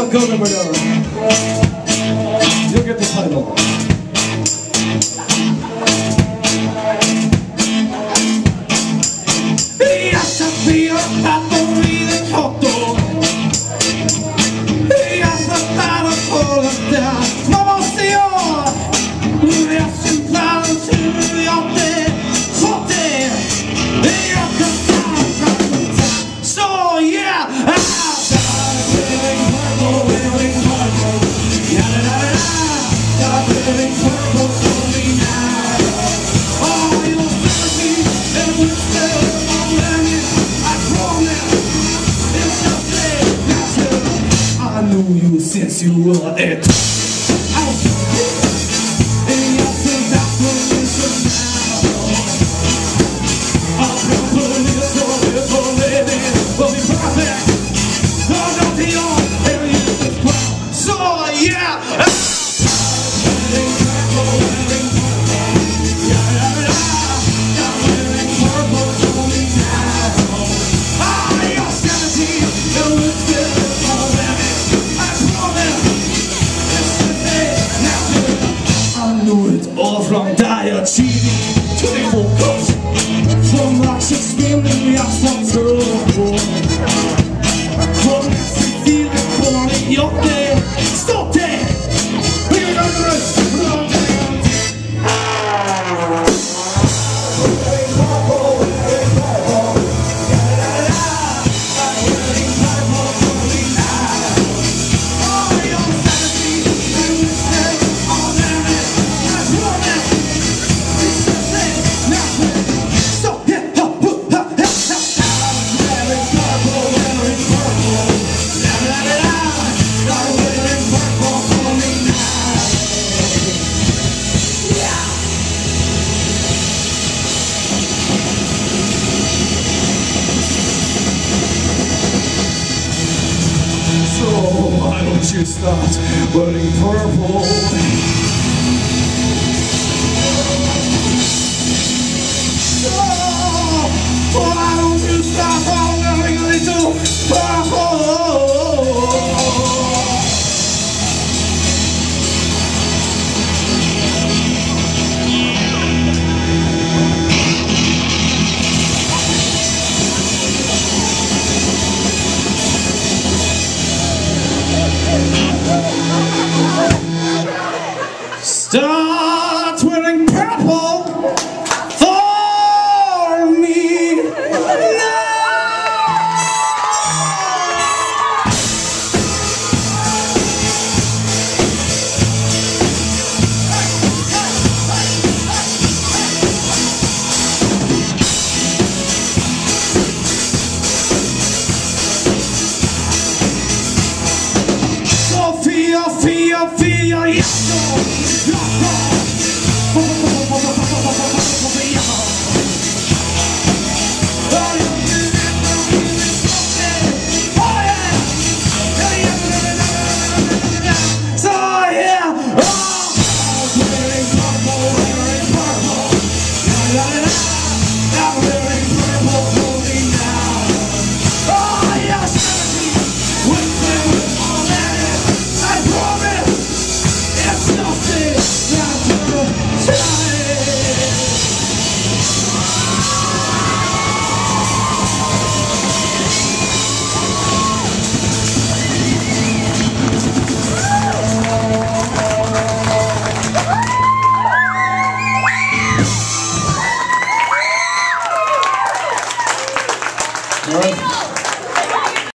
go number 9. You'll get the title. Jag satt i öppnat och vid ett hotdog. Jag satt där och kollade. Vad måste jag? Jag symplar tur jag inte fått det. Jag kan ta. Så yeah! I knew you since you were it. All from dire cheating to the focus. From lax spinning jag som tror. Från nästan till det kommer jag det. Stopp det! Why don't you start wearing purple? Why don't you start wearing a little purple? Stop!